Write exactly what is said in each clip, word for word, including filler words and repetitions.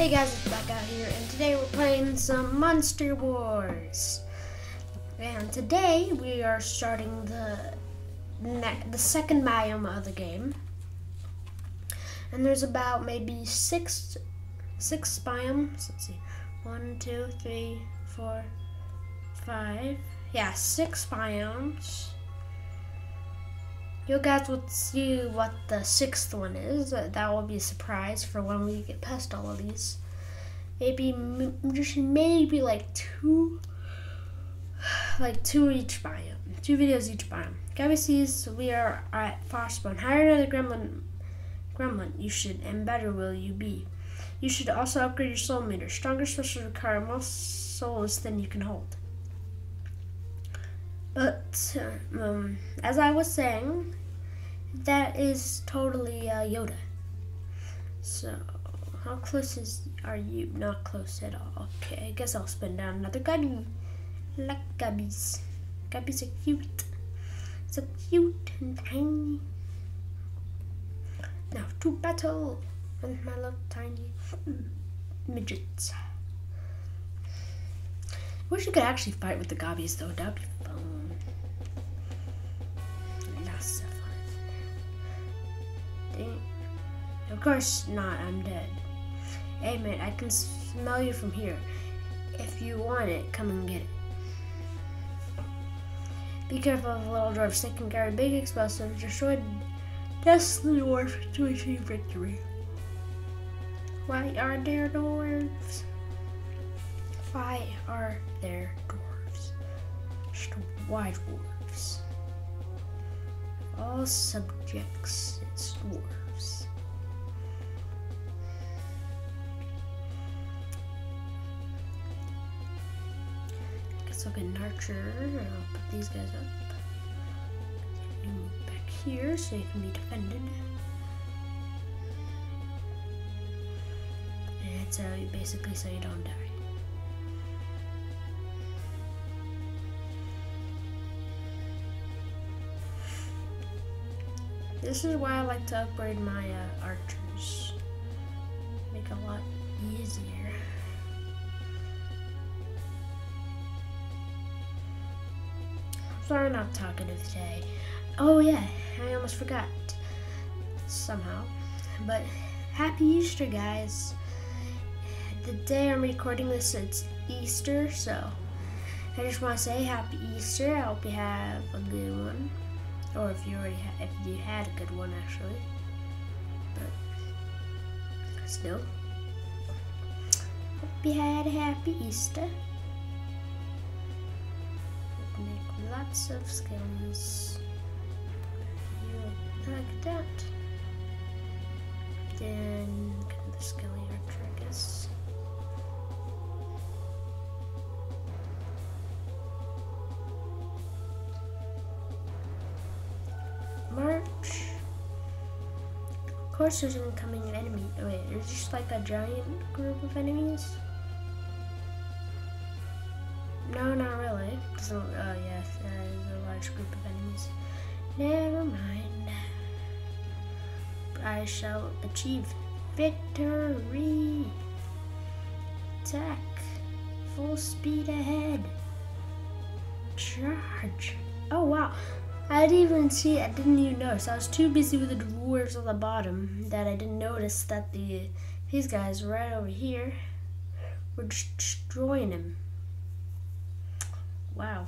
Hey guys, it's back out here, and today we're playing some Monster Wars. And today we are starting the ne the second biome of the game. And there's about maybe six six biomes. Let's see, one, two, three, four, five. Yeah, six biomes. You guys will see what the sixth one is. That will be a surprise for when we get past all of these. Maybe, just maybe like two, like two each biome, two videos each biome. Gabby sees we are at Frostbone. Hire another gremlin, gremlin you should, and better will you be. You should also upgrade your soul meter. Stronger specials require more souls than you can hold. But, um, as I was saying, that is totally uh, Yoda. So, how close is, are you? Not close at all. Okay, I guess I'll spin down another Gabby. Like Gabbies. Gabbies are cute. So cute and tiny. Now, to battle with my little tiny midgets. I wish you could actually fight with the Gabbies, though. That'd be fun. Lots of fun. Dang. Of course not, I'm dead. Hey man, I can smell you from here. If you want it, come and get it. Be careful of the little dwarfs. They can carry big explosives. Destroy Destiny Dwarfs to achieve victory. Why are there dwarves? Why are there dwarves? Why dwarves? All subjects, it's dwarves. I guess I'll get an archer. I'll put these guys up. You move back here so you can be defended. And so you basically so you don't die. This is why I like to upgrade my uh, archers. Make it a lot easier. Sorry I'm not talkative today. Oh yeah, I almost forgot. Somehow. But happy Easter, guys. The day I'm recording this, it's Easter, so I just want to say happy Easter. I hope you have a good one. Or if you already had, if you had a good one actually, but still, hope you had a happy Easter. Make lots of skeletons. You like that? Then get the skelly archer, I guess. March. Of course there's an incoming enemy. Oh wait, there's just like a giant group of enemies? No, not really. So, oh yes, there is a large group of enemies. Never mind. I shall achieve victory. Attack. Full speed ahead. Charge. Oh wow. I didn't even see it. I didn't even notice. I was too busy with the dwarves on the bottom that I didn't notice that the these guys right over here were just destroying him. Wow.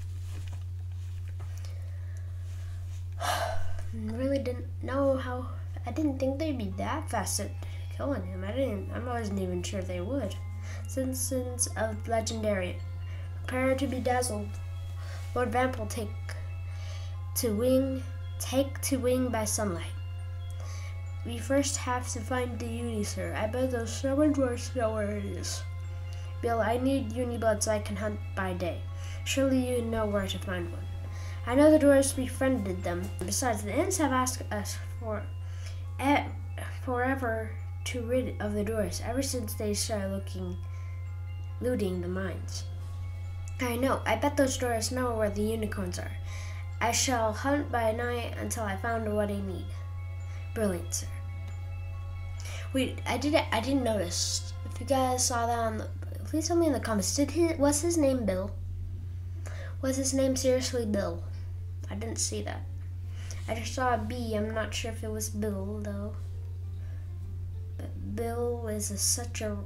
Really didn't know how. I didn't think they'd be that fast at killing him. I didn't. I wasn't even sure they would. Citizens of Legendary, prepare to be dazzled. Lord Vamp will take. To wing, take to wing by sunlight. We first have to find the Unisir. I bet those stubborn dwarfs know where it is. Bill, I need Uniblood so I can hunt by day. Surely you know where to find one. I know the dwarves befriended them. Besides, the Ents have asked us for e forever to rid of the dwarves ever since they started looking, looting the mines. I know. I bet those dwarves know where the unicorns are. I shall hunt by night until I found what I need. Brilliant, sir. Wait, I didn't I didn't notice If you guys saw that on the, please tell me in the comments. Did his, was his name Bill? Was his name seriously Bill? I didn't see that. I just saw a B. I'm not sure if it was Bill though. But Bill is a, such a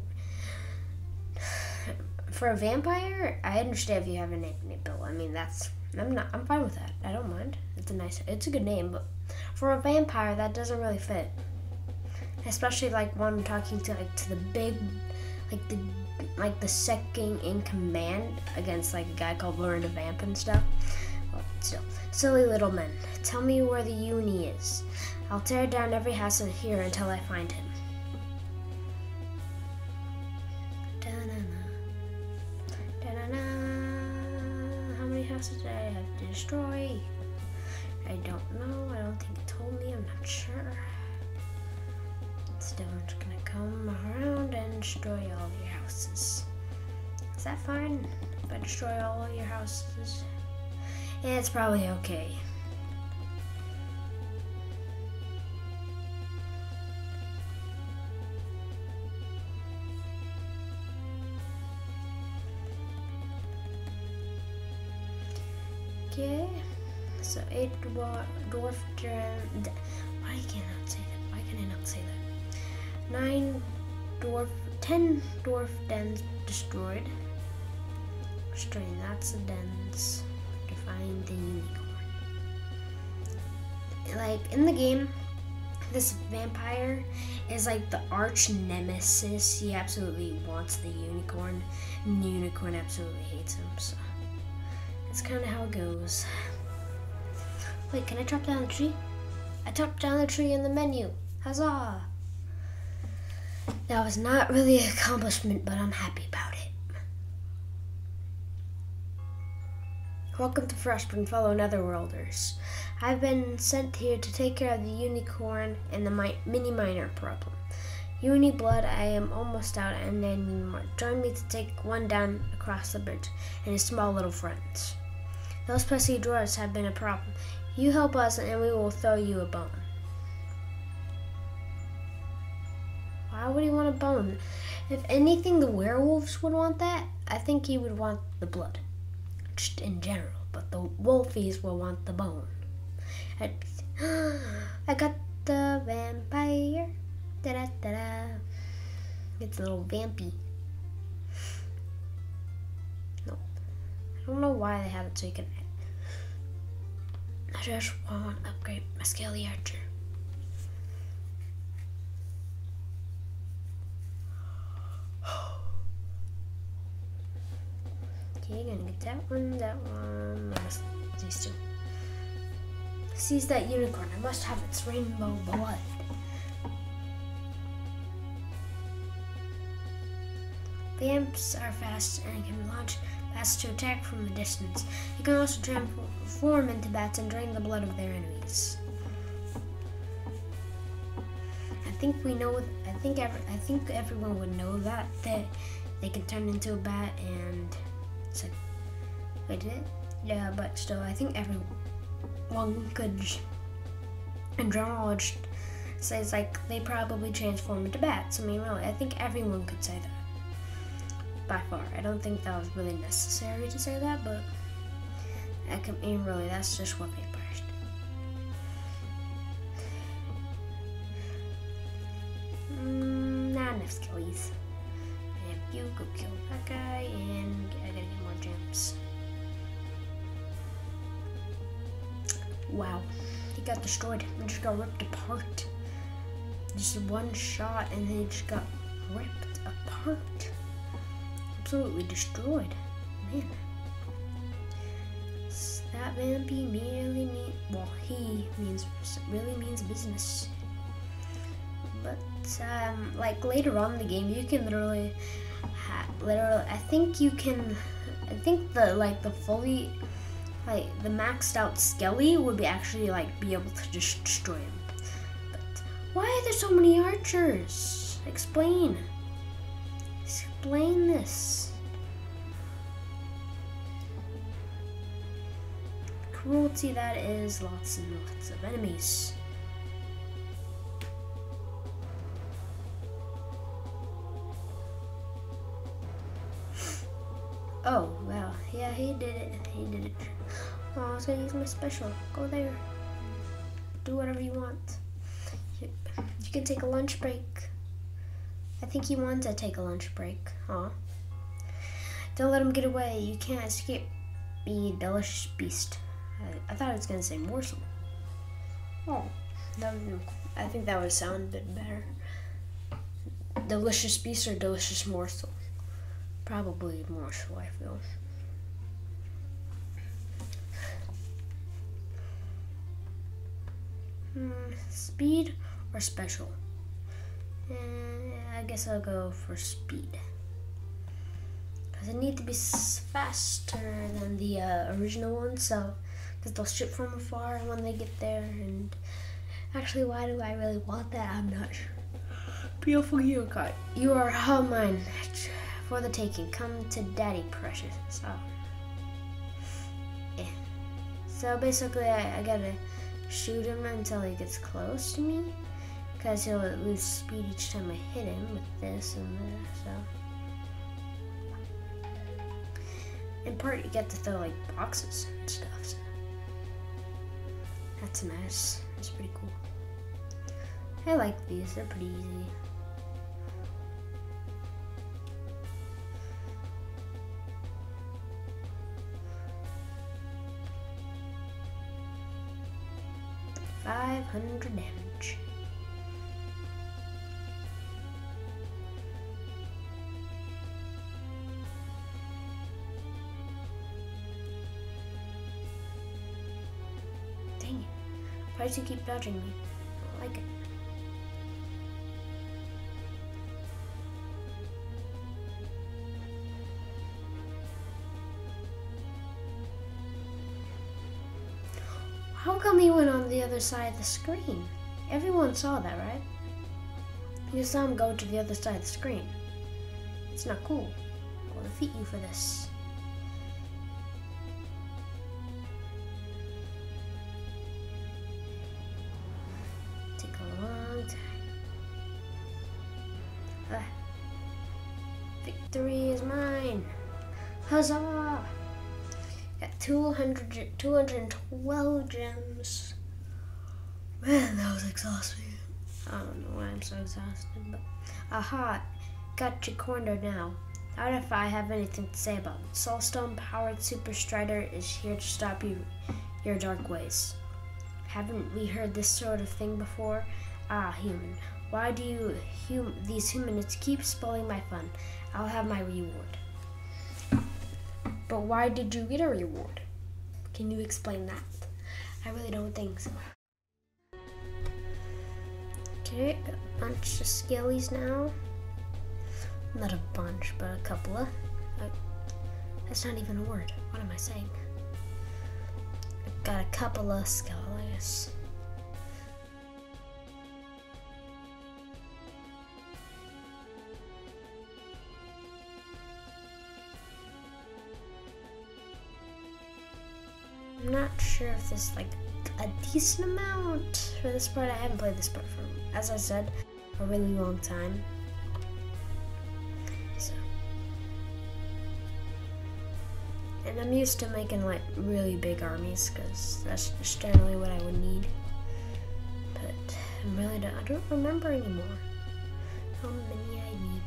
for a vampire. I understand if you have a name named Bill. I mean that's I'm not I'm fine with that. I don't mind. It's a nice it's a good name, but for a vampire that doesn't really fit. Especially like when I'm talking to like to the big like the like the second in command against like a guy called Lauren the Vamp and stuff. Well, still, silly little men. Tell me where the uni is. I'll tear down every house in here until I find him. Da-na-na. Da-na-na. How many houses did I have to destroy? I don't know. I don't think it told me. I'm not sure. Still, I'm just gonna come around and destroy all of your houses. Is that fine? If I destroy all of your houses? Yeah, it's probably okay. Okay, so eight dwarf, dwarf den. Why can I not say that? Why can I not say that? Nine dwarf, ten dwarf dens destroyed. Strain, that's the dens. To find the unicorn. Like in the game, this vampire is like the arch nemesis. He absolutely wants the unicorn, and the unicorn absolutely hates him. So that's kind of how it goes. Wait, can I chop down the tree? I chopped down the tree in the menu. Huzzah! That was not really an accomplishment, but I'm happy about it. Welcome to Frostburn, fellow Netherworlders. I've been sent here to take care of the unicorn and the mi mini miner problem. Uni blood, I am almost out, and then more. Join me to take one down across the bridge and his small little friends. Those pesky dwarves have been a problem. You help us and we will throw you a bone. Why would he want a bone? If anything, the werewolves would want that. I think he would want the blood. Just in general, but the wolfies will want the bone. I, I got the vampire. Da da da da. It's a little vampy. No, I don't know why they have it so you can. I just want to upgrade my Scaly Archer. Okay, gonna get that one, that one, these two. Seize that unicorn. I must have its rainbow blood. Vamps are fast and can launch bats to attack from a distance. They can also transform into bats and drain the blood of their enemies. I think we know. I think every, I think everyone would know that that they can turn into a bat and. It's like, wait, did it? Yeah, but still, I think everyone could, in general knowledge, says like they probably transform into bats. I mean, really, I think everyone could say that. By far, I don't think that was really necessary to say that, but I can, I mean, really, that's just what vampires do. Mm, not enough skillies. You go kill that guy, and I gotta get more gems. Wow, he got destroyed. He just got ripped apart. Just one shot, and then he just got ripped apart. Absolutely destroyed. Man. That vampy merely mean well, he means really means business. But um, like later on in the game, you can literally. Literally, I think you can. I think the like the fully, like the maxed out Skelly would be actually like be able to just destroy him. But why are there so many archers? Explain. Explain this. Cruelty that is lots and lots of enemies. he did it. He did it. Oh, I was gonna use my special. Go there. Do whatever you want. You, you can take a lunch break. I think he wants to take a lunch break. Huh? Don't let him get away. You can't escape me, delicious beast. I, I thought it was gonna say morsel. Oh, that would, I think that would sound a bit better. Delicious beast or delicious morsel? Probably morsel, I feel. Hmm, speed or special? Eh, I guess I'll go for speed. Because I need to be faster than the uh, original one, so because they'll ship from afar when they get there. And actually, why do I really want that? I'm not sure. Beautiful Yokai, you are all mine for the taking. Come to Daddy, precious. So, yeah. So basically, I, I gotta shoot him until he gets close to me, because he'll lose speed each time I hit him with this and this. So, in part, you get to throw like boxes and stuff. So. That's nice. That's pretty cool. I like these. They're pretty easy. five hundred damage. Dang it. Why does he keep dodging me? I don't like it. How come he went on the other side of the screen? Everyone saw that, right? You saw him go to the other side of the screen. It's not cool. I'll defeat you for this. Take a long time. Ah. Victory is mine. Huzzah! Got two hundred, two hundred twelve gems. Man, that was exhausting. I don't know why I'm so exhausted, but aha, got you cornered now. Doubt if I have anything to say about it. Soulstone powered Super Strider is here to stop you, your dark ways. Haven't we heard this sort of thing before? Ah, human. Why do you hum these humans keep spoiling my fun? I'll have my reward. But why did you get a reward? Can you explain that? I really don't think so. Okay, a bunch of skillies now. Not a bunch, but a couple of. Uh, that's not even a word. What am I saying? I've got a couple of skillies. I'm not sure if this is like a decent amount for this part. I haven't played this part for, as I said, a really long time. So, and I'm used to making like really big armies because that's just generally what I would need. But I really don't. I don't remember anymore how many I need.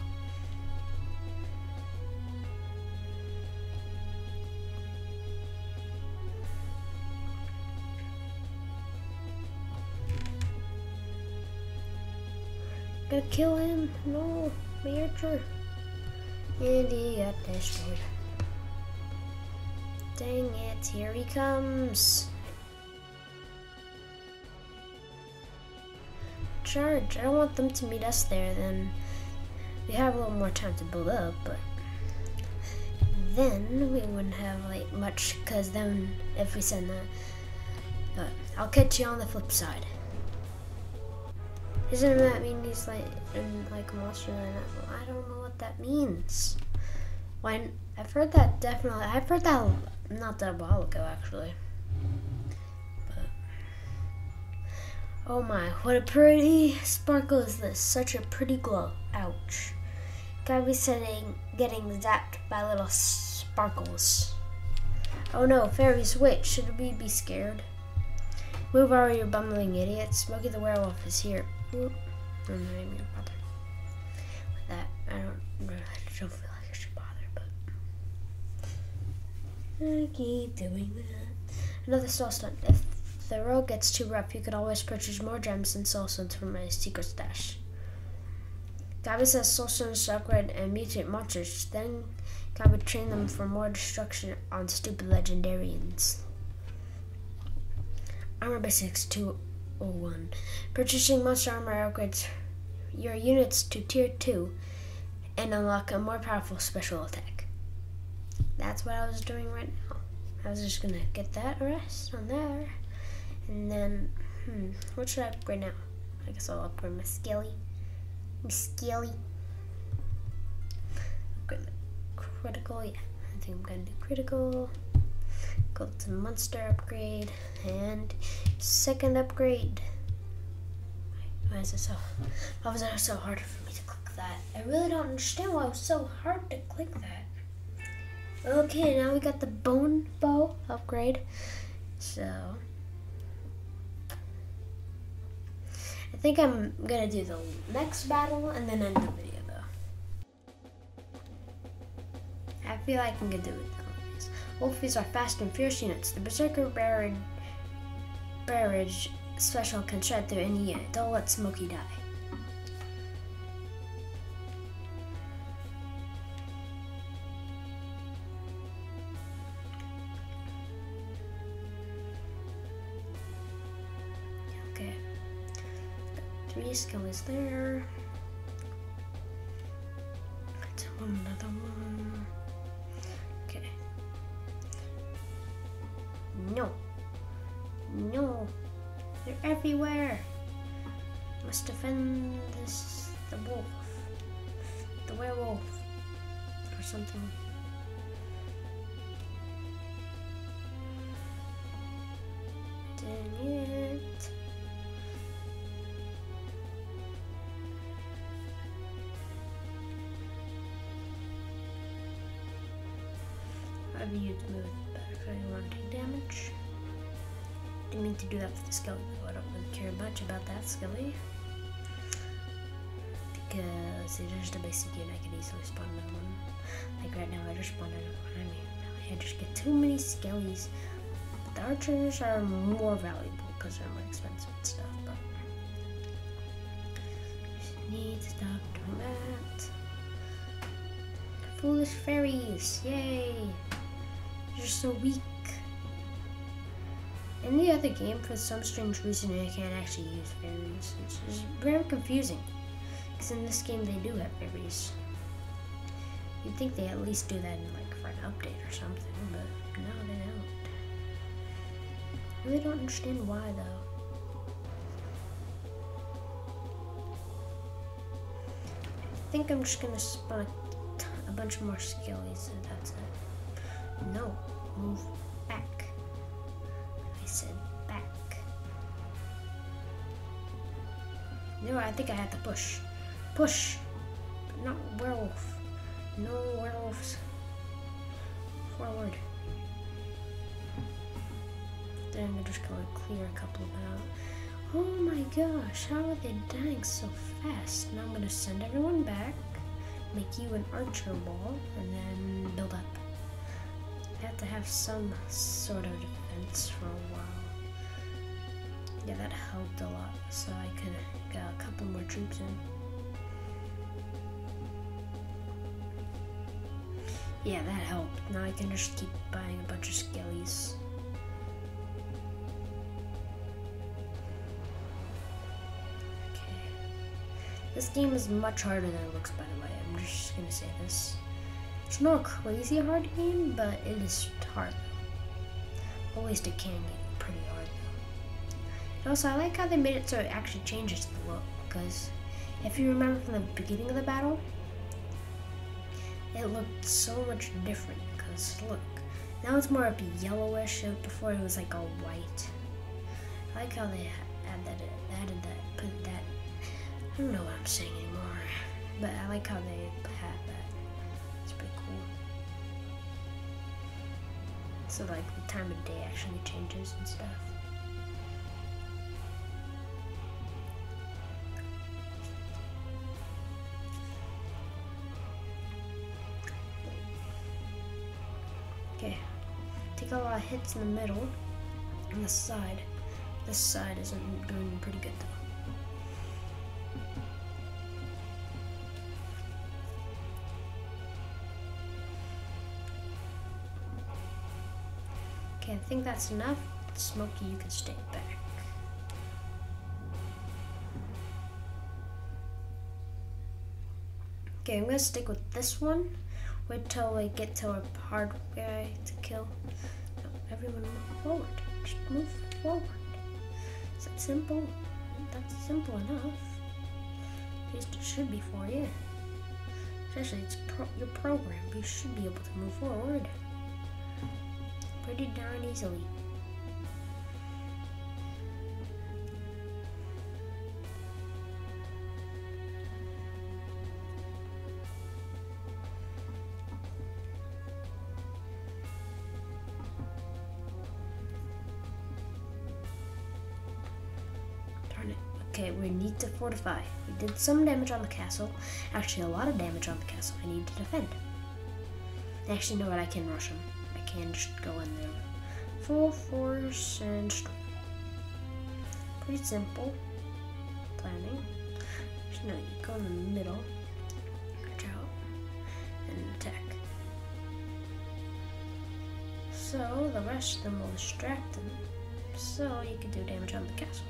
Gotta kill him. No, my archer. And he got destroyed. Dang it, here he comes. Charge. I don't want them to meet us there, then we have a little more time to build up, but then we wouldn't have like much, because then if we send that, but I'll catch you on the flip side. Doesn't that mean he's like in like a monster? I don't know what that means. When I've heard that definitely, I've heard that not that while ago actually. But oh my, what a pretty sparkle is this! Such a pretty glow. Ouch! Gotta be sitting, getting zapped by little sparkles. Oh no, fairies, wait, should we be scared? Move over, you bumbling idiot. Smokey the werewolf is here. Ooh. I'm not even gonna bother with that. I don't really I don't feel like I should bother, but I keep doing that. Another soul stone. If the road gets too rough, you could always purchase more gems and soul stones from my secret stash. Gabby says soul stones to upgrade and mutate monsters. Then Gabby train them for more destruction on stupid legendarians. Armor Basics two oh one. Purchasing monster armor upgrades your units to tier two and unlock a more powerful special attack. That's what I was doing right now. I was just gonna get that rest on there. And then, hmm, what should I upgrade now? I guess I'll upgrade my Skelly. My Skelly. Upgrade my critical, yeah. I think I'm gonna do critical. Go to monster upgrade. And second upgrade. Why is it so, why was it so hard for me to click that? I really don't understand why it was so hard to click that. Okay, now we got the bone bow upgrade. So I think I'm gonna do the next battle and then end the video though. I feel like I'm gonna do it though. Wolfies are fast and fierce units. The Berserker Barrage, barrage special can shred through any unit. Don't let Smokey die. Okay. Three skellies there. Let's have another one. Okay. No. No. They're everywhere. Must defend this, the wolf. The werewolf. Or something. Dang it. I've used move better if I want to take damage. Didn't mean to do that for the Skelly, though. I don't really care much about that Skelly. Because it's just a basic unit, I can easily spawn another one. Like right now, I just spawned another one. I mean, I just get too many Skellies. But the archers are more valuable because they're more expensive and stuff, but just need to stop doing that. Foolish fairies, yay! They're so weak. In the other game, for some strange reason, I can't actually use fairies. It's just very confusing. Because in this game, they do have fairies. You'd think they at least do that in, like, for an update or something, but no, they don't. I really don't understand why, though. I think I'm just gonna spawn a, a bunch more Skellies, and that's it. No, move back. I said back. No, I think I had to push. Push! But not werewolf. No werewolves. Forward. Then I'm just gonna clear a couple out. Oh my gosh, how are they dying so fast? Now I'm gonna send everyone back, make you an archer wall, and then build up. I have to have some sort of defense for a while. Yeah, that helped a lot, so I could get a couple more troops in. Yeah, that helped. Now I can just keep buying a bunch of Skellies. Okay. This game is much harder than it looks, by the way. I'm just gonna say this. It's not a crazy hard game, but it is hard. At least it can get pretty hard though. And also, I like how they made it so it actually changes the look, because if you remember from the beginning of the battle, it looked so much different, because look, now it's more of a yellowish. Before it was like all white. I like how they added that, added that, put that. I don't know what I'm saying anymore, but I like how they had that. It's pretty cool. So like the time of day actually changes and stuff. Okay, take a lot of hits in the middle and the side. This side isn't doing pretty good though. Okay, I think that's enough. Smokey, you can stay back. Okay, I'm gonna stick with this one. Wait till we get to a hard guy to kill. No, everyone move forward. Just move forward. Is that simple? That's simple enough. At least it should be for you. Especially it's pro your program. You should be able to move forward pretty darn easily. Okay, we need to fortify. We did some damage on the castle. Actually, a lot of damage on the castle. I need to defend. Actually, you know what? I can rush them. I can just go in there. Full force and strike. Pretty simple planning. Just no, you go in the middle, reach out, and attack. So the rest of them will distract them. So you can do damage on the castle.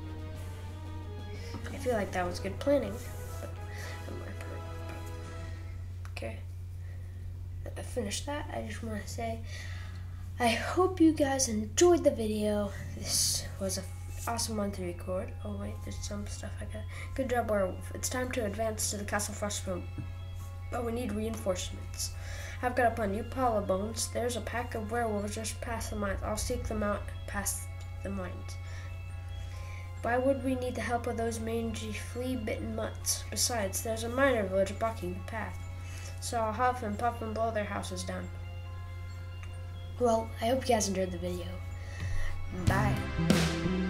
I feel like that was good planning, but on my part. Okay, I finished that. I just want to say, I hope you guys enjoyed the video. This was an awesome one to record. Oh wait, there's some stuff I got. Good job, Werewolf. It's time to advance to the Castle Frostmourne, but we need reinforcements. I've got a plan. You pile of bones. There's a pack of werewolves just past the mines. I'll seek them out past the mines. Why would we need the help of those mangy, flea-bitten mutts? Besides, there's a miner village blocking the path, so I'll huff and puff and blow their houses down. Well, I hope you guys enjoyed the video. Bye.